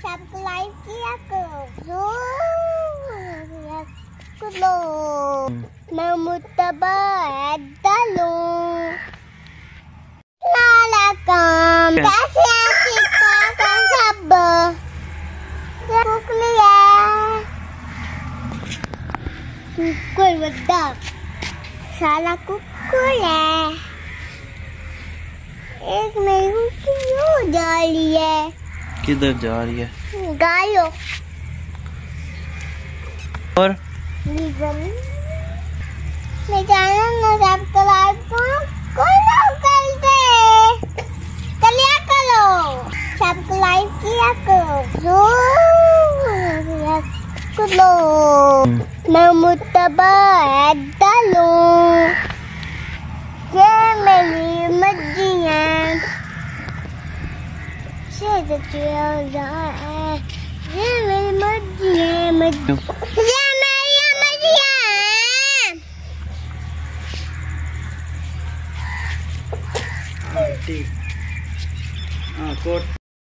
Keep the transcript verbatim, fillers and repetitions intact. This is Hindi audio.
सब्सक्राइब किया करो करो मैं मुत्तबा डालो लाला काम कैसे सीखा कर सब कुकलिया कुकुर बड़ा साला कुकुर है। एक मेरे क्यों जा रही है? किधर जा रही है? गायो और मैं जाना ना सब्सक्राइब करो कोई ना करते कलिया करो सब्सक्राइब किया करो करो मैं मुत्तबा डालो ये मेरी मर्जी है से ये मेरी मर्जी है मर्जी ये मेरी मर्जी है। हाँ ठीक हाँ कोट